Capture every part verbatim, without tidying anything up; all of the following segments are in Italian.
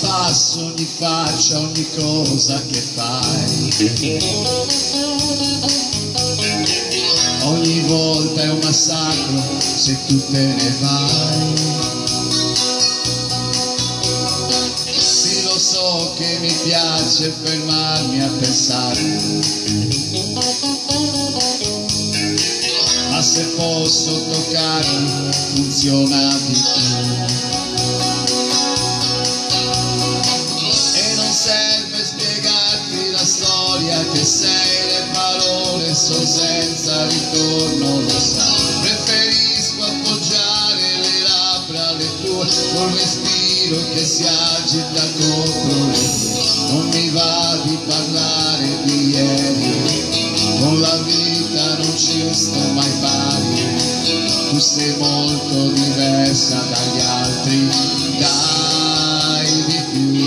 passo, ogni faccia, ogni cosa che fai. Ogni volta è un massacro se tu te ne vai. Sì, lo so che mi piace fermarmi a pensare, ma se posso toccarti funziona di più. E non serve spiegarti la storia che sei, le parole sono senza ritorno, lo sai. Preferisco appoggiare le labbra alle tue col respiro che si agita contro le tue. Non mi va di parlare di ieri, con la vita non ci sto mai pari. Tu sei molto diversa dagli altri, dai di più.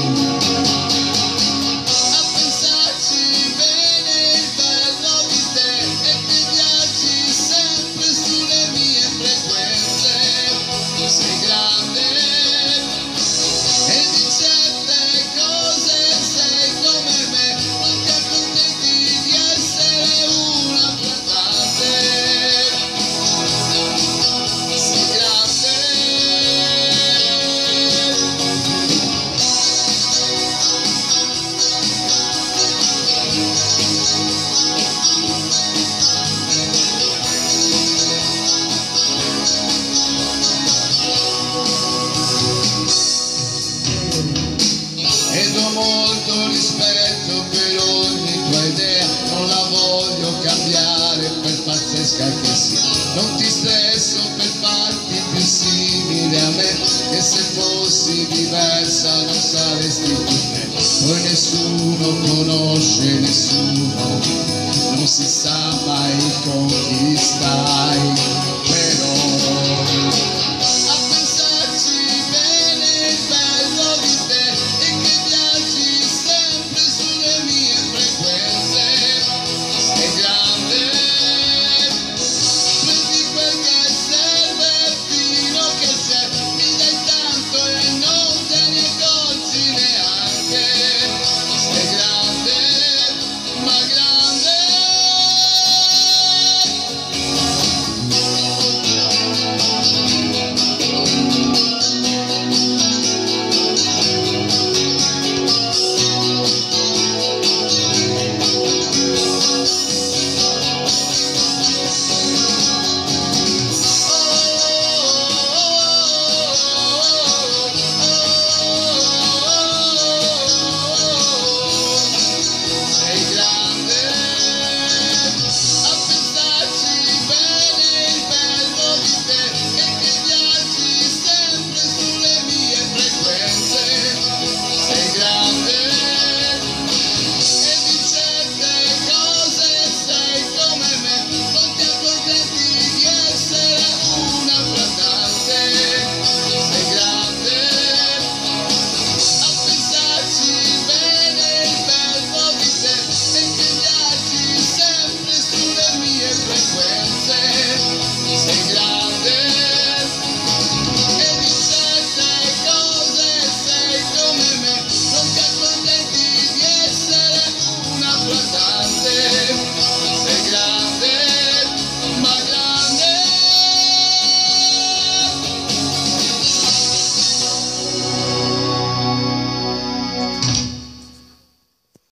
A pensarci bene il bello di te è che viaggi sempre sulle mie frequenze. Tu sei grande e di certe cose sei come me, non ti accontenti di essere una cantante. Sei grande. Ed ho molto rispetto per ogni tua idea, non la voglio cambiare per pazzesca che sia. Non ti stresso per farti più simile a me, e se fossi diversa non saresti più te. Poi nessuno conosce nessuno, non si sa mai con chi stai.